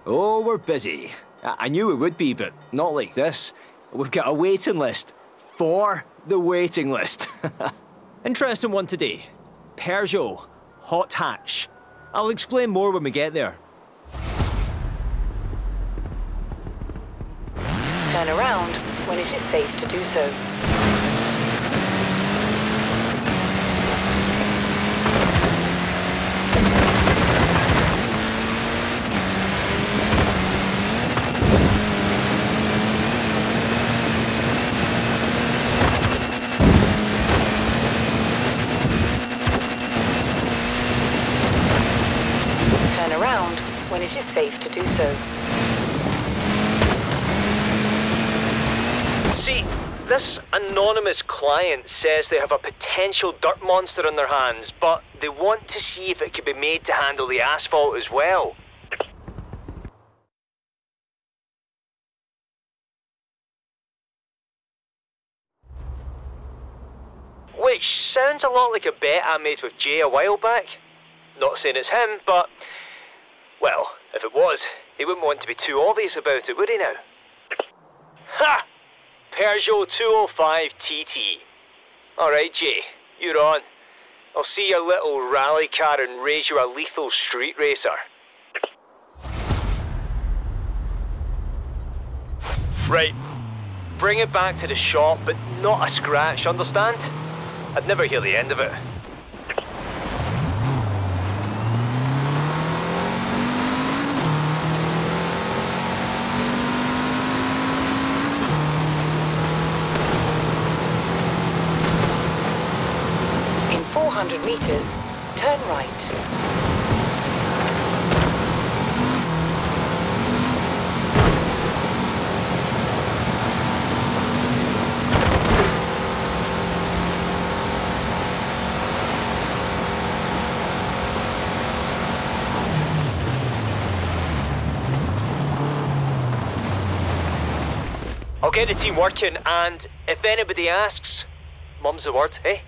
Oh, we're busy. I knew we would be, but not like this. We've got a waiting list. For the waiting list. Interesting one today. Peugeot Hot Hatch. I'll explain more when we get there. Turn around when it is safe to do so. Turn around when it is safe to do so. See, this anonymous client says they have a potential dirt monster on their hands, but they want to see if it can be made to handle the asphalt as well. Which sounds a lot like a bet I made with Jay a while back. Not saying it's him, but, well, if it was, he wouldn't want to be too obvious about it, would he now? Ha! Peugeot 205 TT. Alright, Jay, you're on. I'll see your little rally car and raise you a lethal street racer. Right. Bring it back to the shop, but not a scratch, understand? I'd never hear the end of it. In 400 meters, turn right. I'll get the team working, and if anybody asks, mum's the word, eh?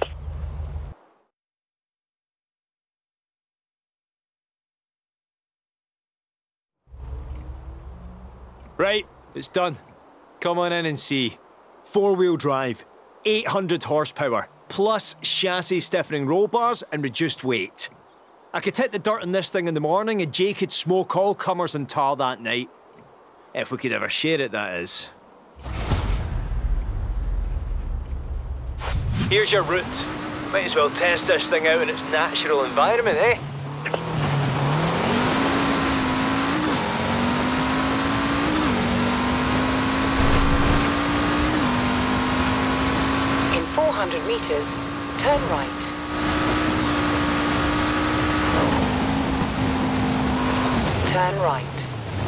Right, it's done. Come on in and see. 4-wheel drive, 800 horsepower, plus chassis stiffening roll bars and reduced weight. I could hit the dirt on this thing in the morning and Jay could smoke all comers and tar that night. If we could ever share it, that is. Here's your route. Might as well test this thing out in its natural environment, eh? In 400 meters, turn right. Turn right.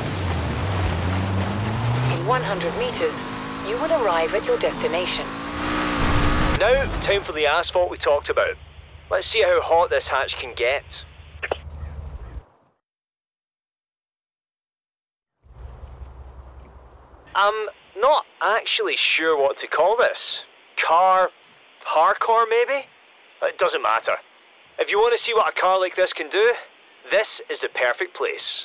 In 100 meters, you will arrive at your destination. Now, time for the asphalt we talked about. Let's see how hot this hatch can get. I'm not actually sure what to call this. Car parkour, maybe? It doesn't matter. If you want to see what a car like this can do, this is the perfect place.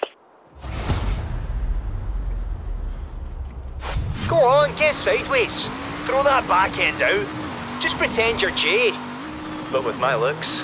Go on, get sideways. Throw that back end out. Just pretend you're Jay. But with my looks.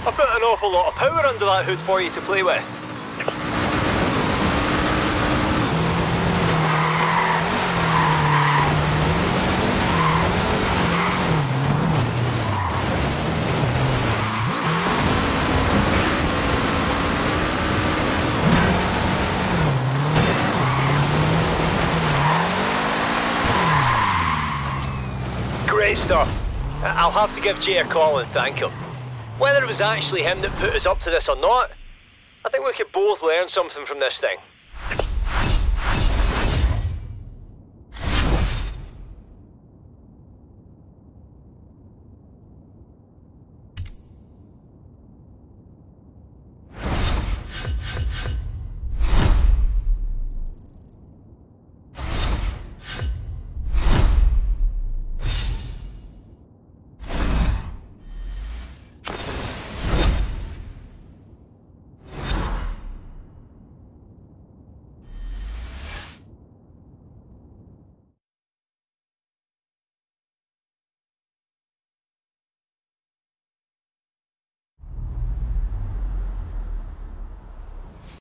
I put an awful lot of power under that hood for you to play with. Great stuff. I'll have to give Jay a call and thank him. Whether it was actually him that put us up to this or not, I think we could both learn something from this thing.